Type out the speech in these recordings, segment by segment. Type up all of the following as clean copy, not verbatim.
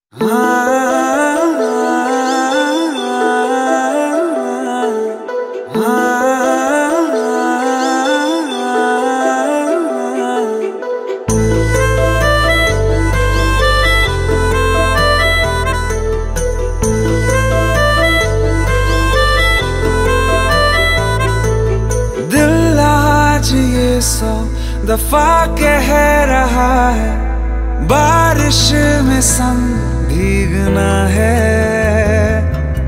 सौ दफा कह रहा है बारिश में संग भीगना है।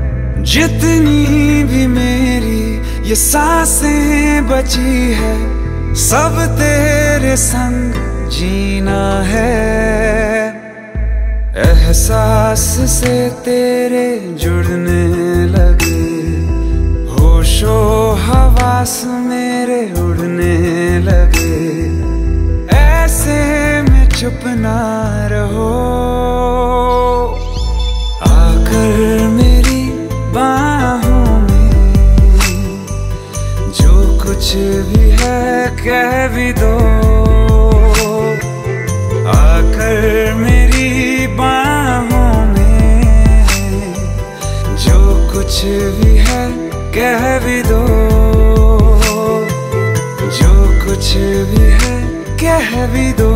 जितनी भी मेरी ये सांसें बची है सब तेरे संग जीना है। एहसास से तेरे जुड़ने लगे होशो हवास मेरे उड़ने लगे। ऐसे में चुप ना रहो आकर मेरी बाहों में जो कुछ भी है कह भी दो। आकर मेरी बाहों में जो कुछ भी है कह भी दो। जो कुछ भी है कह भी दो।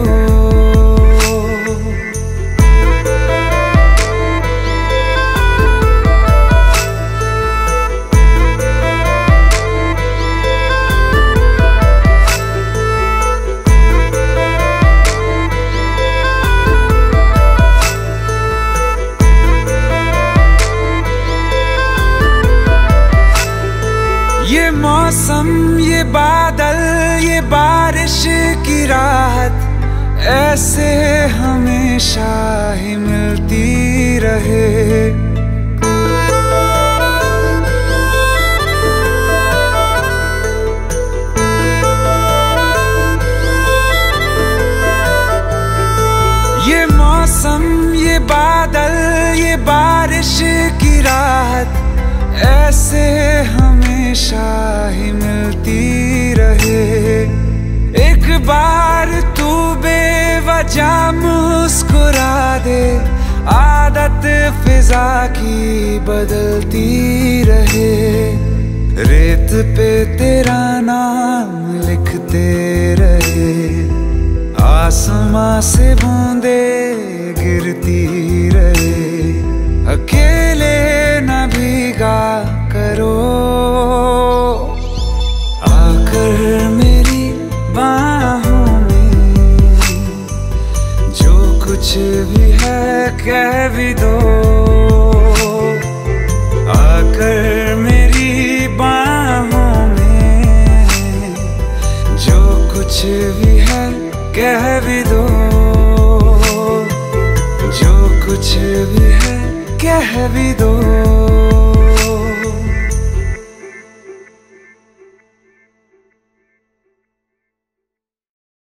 ये मौसम ये बादल ये बारिश की राहत ऐसे हमेशा ही मिलती रहे। ये मौसम ये बादल ये बारिश की राहत ऐसे हमेशा ही मिलती रहे। एक बार तू बेवजह मुस्कुरा दे आदत फिजा की बदलती रहे। रेत पे तेरा नाम लिखते रहे आसमां से बूंदे गिरती रहे। अकेले न भीगा करो आकर मेरी बाहों में जो कुछ भी है कह भी दो। आकर मेरी बाहों में जो कुछ भी है कह भी दो। जो कुछ भी है कह भी दो।